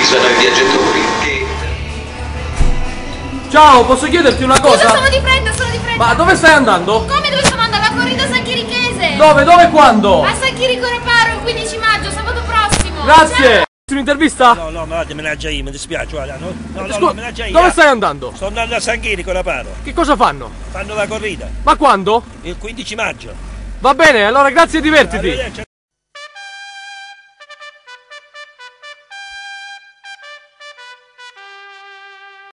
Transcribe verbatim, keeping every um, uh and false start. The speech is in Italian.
avvisano i viaggiatori che... Ciao, posso chiederti una cosa? Scusa, sono di fretta, sono di fretta. Ma dove stai andando? Come dove stiamo andando? Alla corrida San Chirichese. Dove, dove e quando? A San Chirico Reparo il quindici maggio, sabato prossimo. Grazie! Ciao. Un'intervista? No, no, ma guarda, me la già io, mi dispiace, guarda, no, no, no, Scusa, no, me la già io. dove stai andando? Sto andando a San Chirico Reparo. Che cosa fanno? Fanno la corrida, Ma quando? il quindici maggio. Va bene, allora grazie e divertiti. Arrivederci.